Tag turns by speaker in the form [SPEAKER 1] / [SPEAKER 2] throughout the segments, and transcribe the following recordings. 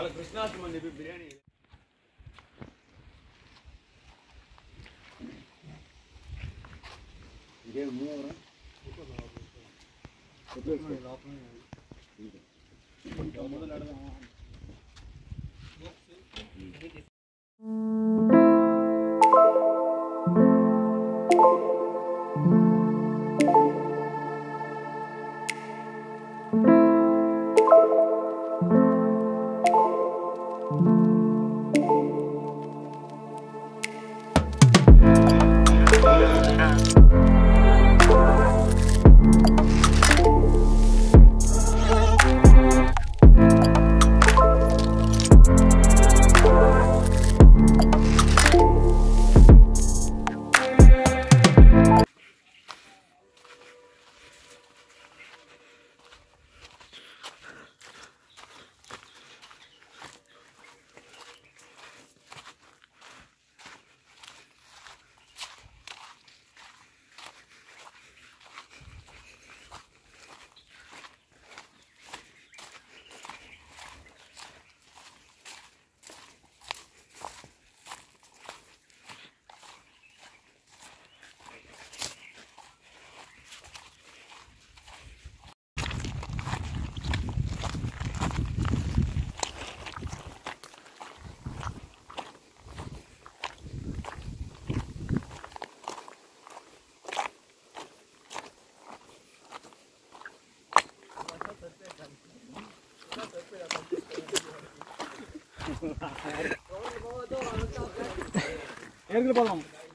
[SPEAKER 1] ఏర్కిలి పోదాం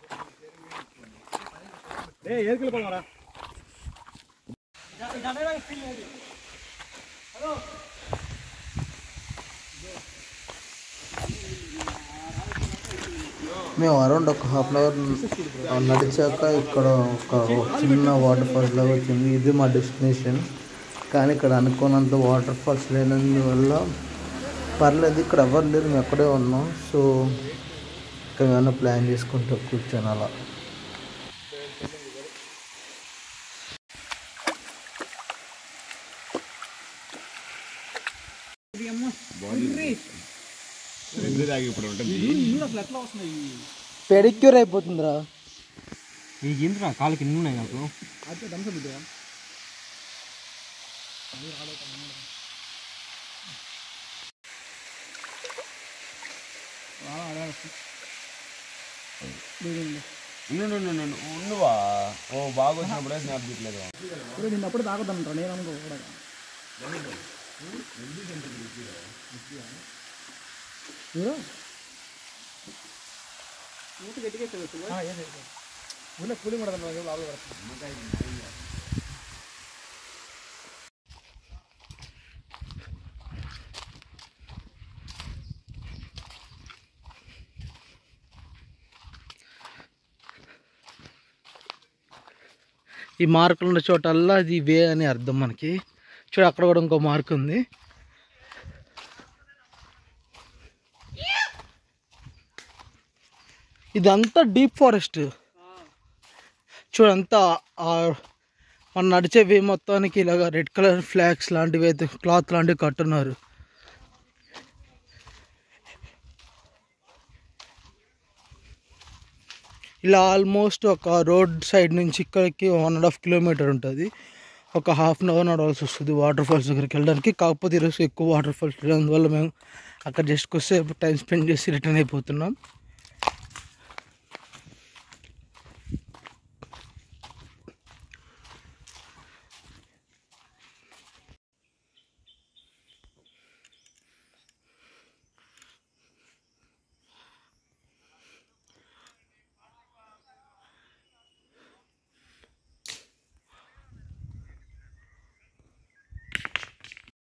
[SPEAKER 1] ఏర్కిలి పోదాంరా
[SPEAKER 2] మేము అరౌండ్ ఒక హాఫ్ అన్ అవర్ నడిచాక ఇక్కడ ఒక చిన్న వాటర్ ఫాల్స్ లాగా వచ్చింది. ఇది మా డెస్టినేషన్. కానీ ఇక్కడ అనుకున్నంత వాటర్ ఫాల్స్ లేనందువల్ల పర్లేదు, ఇక్కడ ఎవరు లేరు, మేము ఎక్కడే ఉన్నాం. సో ఇక్కడ ఏమైనా ప్లాన్ చేసుకుంటూ కూర్చొని అలా పెడిక్యూర్ అయిపోతుందిరా.
[SPEAKER 1] ఏంద్రా కాళ్ళకి ఎన్ని ఉన్నాయి నాకు.
[SPEAKER 3] ఉండువా ఓ బాగా వచ్చినప్పుడే స్నాప్ తీయట్లేదు.
[SPEAKER 1] నిన్నప్పుడు తాగుతాను నేను అనుకో కూడా కూలి కూడా
[SPEAKER 2] ఈ మార్కులు ఉన్న చోటల్లా అది వే అని అర్థం మనకి. చూడ అక్కడ కూడా ఇంకో మార్క్ ఉంది. ఇదంతా డీప్ ఫారెస్ట్. చూడంతా మనం నడిచే వే మొత్తానికి ఇలాగ రెడ్ కలర్ ఫ్లాగ్స్ లాంటివి అయితే క్లాత్ లాంటివి కట్టున్నారు. ఇలా ఆల్మోస్ట్ ఒక రోడ్ సైడ్ నుంచి ఇక్కడికి 1.5 కిలోమీటర్ ఉంటుంది. ఒక హాఫ్ అన్ అవర్ నడవాల్సి వస్తుంది వాటర్ ఫాల్స్ దగ్గరికి వెళ్ళడానికి. కాకపోతే ఈరోజు ఎక్కువ వాటర్ ఫాల్స్ అందువల్ల మేము అక్కడ జస్ట్ కొద్దిసేపు టైం స్పెండ్ చేసి రిటర్న్ అయిపోతున్నాం.